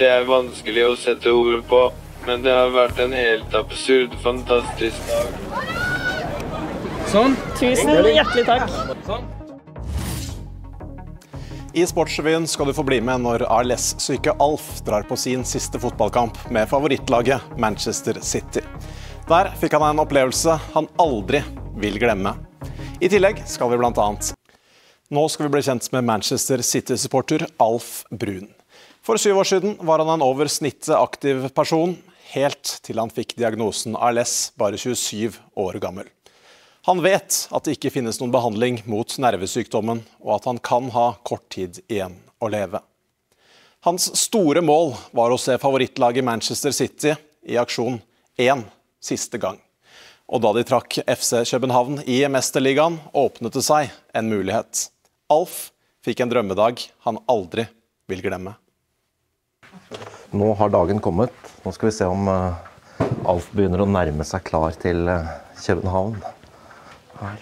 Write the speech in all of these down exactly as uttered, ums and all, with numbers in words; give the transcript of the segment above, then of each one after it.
Det er vanskelig å sette ord på, men det har vært en helt absurd, fantastisk dag. Sånn. Tusen hjertelig takk. Sånn. I Sportsrevyen skal du få bli med når A L S-syke Alf drar på sin siste fotballkamp med favorittlaget Manchester City. Der fikk han en opplevelse han aldri vil glemme. I tillegg skal vi blant annet. Nå skal vi bli kjent med Manchester City-supporter Alf Brun. For syv år siden var han en over snittet aktiv person, helt til han fikk diagnosen A L S bare tjuesyv år gammel. Han vet at det ikke finnes noen behandling mot nervesykdommen, og at han kan ha kort tid igjen å leve. Hans store mål var å se favorittlaget Manchester City i aksjon én siste gang. Og da de trakk F C København i Mesterligaen, åpnet det seg en mulighet. Alf fikk en drømmedag han aldri vil glemme. Nå har dagen kommet. Nå skal vi se om Alf begynner å nærme seg klar til København. Her.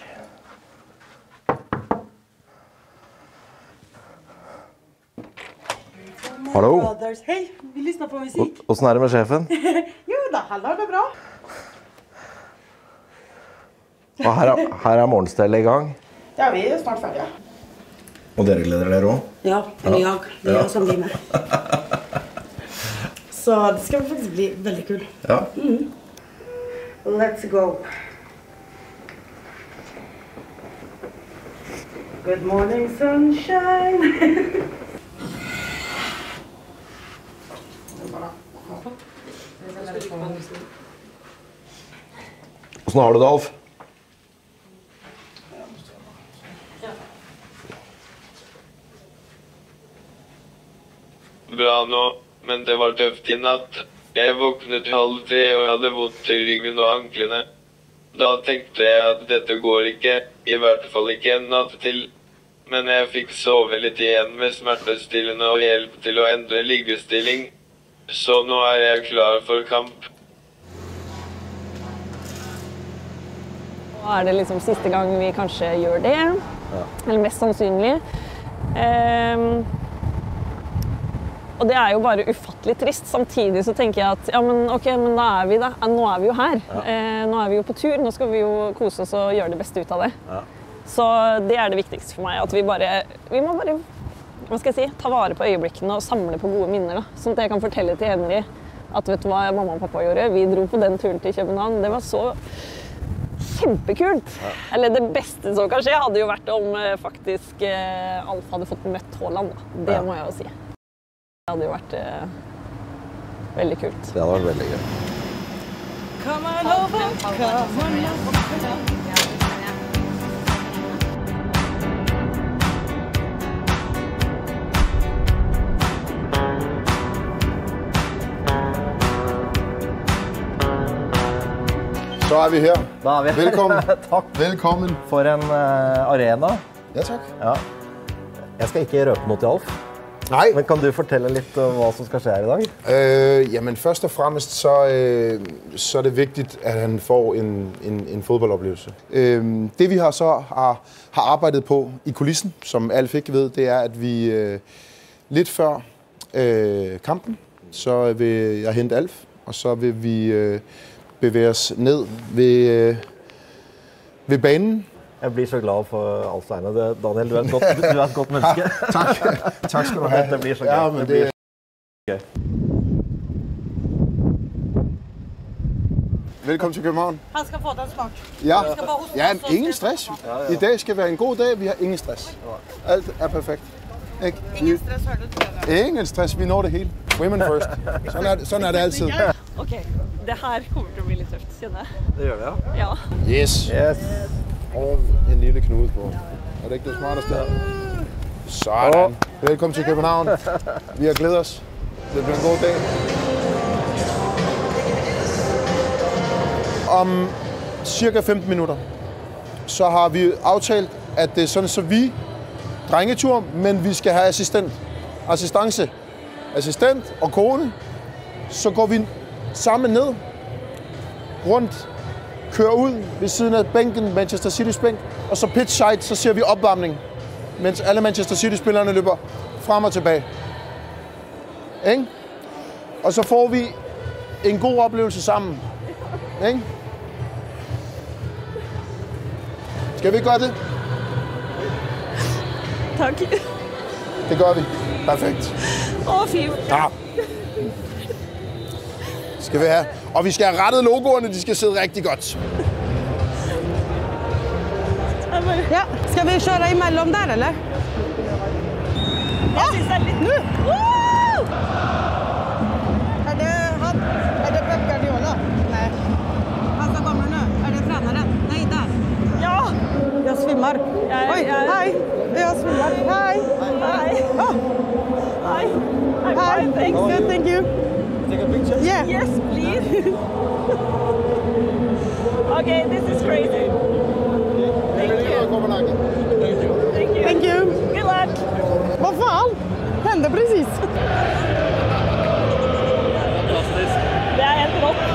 Hallo. Hej, vi lyssnar på musik. Hvordan er det med sjefen? Jo da, han lager bra. Og her er, her er morgenstellet i gang. Ja, vi er snart ferdige. Og dere gleder dere også? Ja, eller ja. jeg. Det er jeg som blir med. Så det skal faktisk bli veldig kul. Ja. Mm. Let's go. Good morning, sunshine. Hvordan har du det, Alf? Bra nå, men det var tøft i natt. Jeg våknet halv tre og hadde vondt i ryggen og anklene. Da tenkte jeg at dette går ikke, i hvert fall ikke en natt til. Men jeg fikk sove litt igjen med smertestillende og hjelp til å endre liggestilling. Så nå er jeg klar for kamp. Nå er det liksom siste gang vi kanskje gjør det, ja. Eller mest sannsynlig. Um, og det er jo bare ufattelig trist. Samtidig så tenker jeg at ja, men ok, men da er vi da. Nå er vi jo her. Ja. Uh, nå er vi jo på tur. Nå skal vi jo kose oss og gjøre det beste ut av det. Ja. Så det er det viktigste for meg, at vi bare, vi må bare, hva skal jeg si, ta vare på øyeblikkene og samle på gode minner da. Sånn at jeg kan fortelle til Henry at vet du hva mamma og pappa gjorde? Vi dro på den turen til København. Det var så kjempekult. Ja. Eller det beste som kanskje hadde jo vært om faktisk eh, Alf hadde fått møtt Haaland. Da. Det ja. må jeg jo si. Det hadde jo vært eh, veldig kult. Det hadde vært veldig gøy. Come on over, come on over. Så er vi her. Da er vi her. Velkommen. Takk. Velkommen. For en uh, arena. Ja, takk. Ja. Jeg skal ikke røpe noe til Alf. Nej. Men kan du fortelle litt om hva som skal skje her i dag? Øh, jamen, først og fremmest så, øh, så er det vigtigt, at han får en, en, en fodboldoplevelse. Øh, det vi har så har, har arbejdet på i kulissen, som Alf ikke ved, det er, at vi øh, lidt før øh, kampen, så vil jeg hente Alf, og så vil vi øh, bevæge os ned ved, øh, ved banen. Jeg blir så glad for Alf Steine. Daniel, du er, godt, du er et godt menneske. Ja, takk. Takk skal du ha. Dette blir så gøy. Ja, men det blir gøy. Velkommen til København. Han skal få den snart. Ja, ja ingen stress. I dag skal være en god dag. Vi har ingen stress. Alt er perfekt. Ikke? Ingen stress, hører du det? Ingen stress. Vi når det hele. Women first. Sånn er, sånn er det altid. Ok, det her kommer til å bli litt tøft, kjenner jeg. Det gjør det, ja? Ja. Yes. Yes. Og en lille knude på. Er det ikke det smarteste? Sådan. Velkommen til København. Vi har glædet os. Det bliver en god dag. Om cirka femten minutter, så har vi aftalt, at det er sådan, så vi drengetur, men vi skal have assistent. Assistance. Assistent og kone. Så går vi sammen ned, rundt, kører ud ved siden af bænken, Manchester City's bænk, og så pitch side, så ser vi opvarmning, mens alle Manchester City-spillerne løber frem og tilbage. Ikke? og så får vi en god oplevelse sammen. Ikke? Skal vi gøre det? Tak. Det gør vi. Perfekt. Åh, fint. Ja. Skal vi have. Og vi skal have rettet logoerne, de skal sidde rigtig godt. Ja, skal vi kjøre imellom der, eller? Jeg synes det er litt... Nå! Woo! Er det han? Er det Pep Guardiola? Nei. Han som kommer nå. Er det treneren? Nei, der. Ja! Jeg svimmer. Jeg- Oi, jeg- hei. Jeg svimmer. Hei. Hei. Oh, Hei. I'm hei. fine, thanks. Good, thank you. Yeah. Yes, please. Okay, this is crazy. Thank you. Thank you. Thank you. Good luck. Hva faen? Hände precis. Det er helt rått.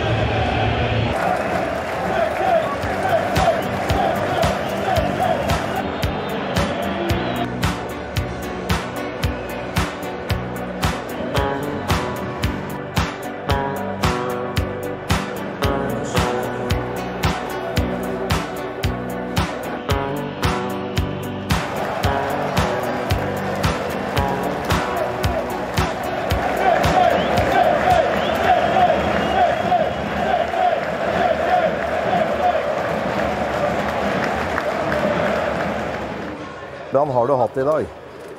Hvordan har du hatt det i dag?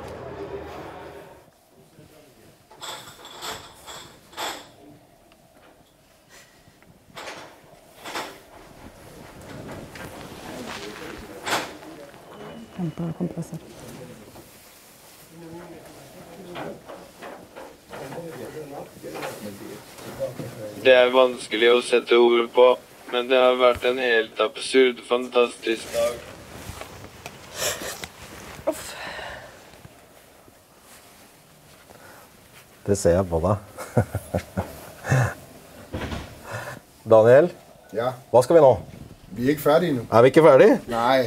Kjempekompressor. Det er vanskelig å sette ord på, men det har vært en helt absurd, fantastisk dag. Det ser jeg på deg. Daniel, Ja, hva skal vi nå? vi er ikke færdige nu. Er vi ikke ferdig? Nej.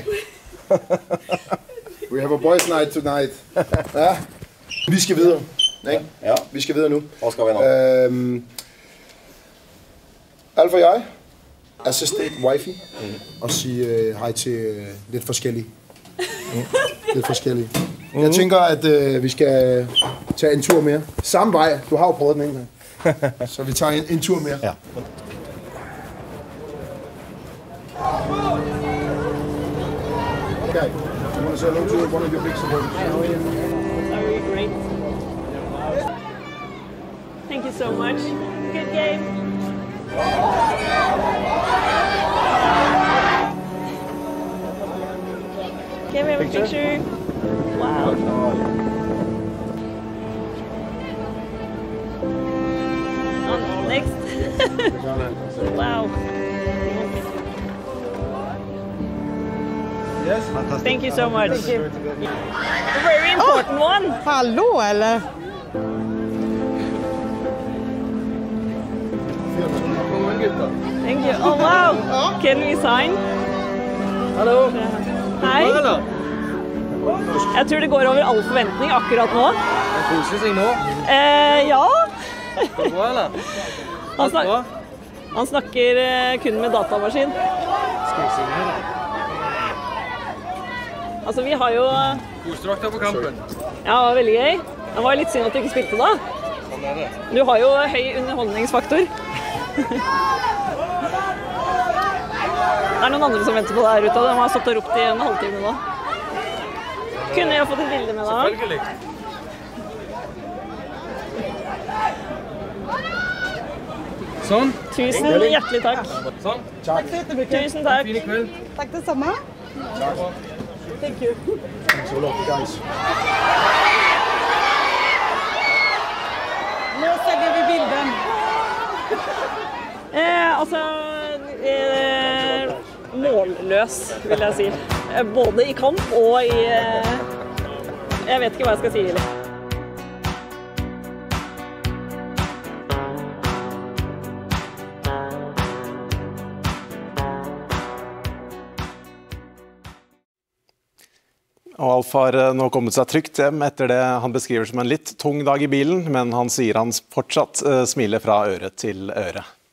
We have a boys night tonight. Ja. Vi skal videre. Ikke? Ja. Vi skal videre nu. Hva skal vi nå? Øhm, Alf og jeg er så state wifi og sige øh, hej til øh, lidt forskellige. Lidt forskellige. Jeg tænker, at øh, vi skal tage en tur mere. Samme vej. Du har jo prøvet den en gang. Så vi tager en, en tur mere. Ja. Okay. You want to say hello to one of your big supporters? Sorry, great. Thank you so much. Good game. Can we have a picture? Wow. On next. Wow. Thank you so much. A very important one. Hallo, eller? Thank you. Oh wow. Can we sign? Hallo. Hei. Jeg tror det går over all forventning akkurat nå. Det koser seg nå. Eh, ja. Går det bra, eller? Han, snak han snakker eh, kun med datamaskin. Skal jeg si det? Altså, vi har jo... Koste dere på kampen? Ja, det var veldig gøy. Det var litt synd at du ikke spilte da. Sånn er det. Du har jo høy underholdningsfaktor. Det er noen andre som venter på deg her ute. De har stått og ropt i en halvtime nå. Kunne jeg fått et bilde med deg? Selvfølgelig. Sånn. Tusen hjertelig takk. Sånn. Takk så jättemycket. Tusen takk. Fin i kveld. Takk det samme. Thank you. Thanks a lot, guys. Nå sender vi bilden. Eh, altså eh, målløs, vil jeg si. Eh, både i kamp og i eh, jeg vet ikke hva jeg skal si, eller. Og Alf har nå kommet seg trygt hjem etter det han beskriver som en litt tung dag i bilen, men han sier han fortsatt smiler fra øre til øre.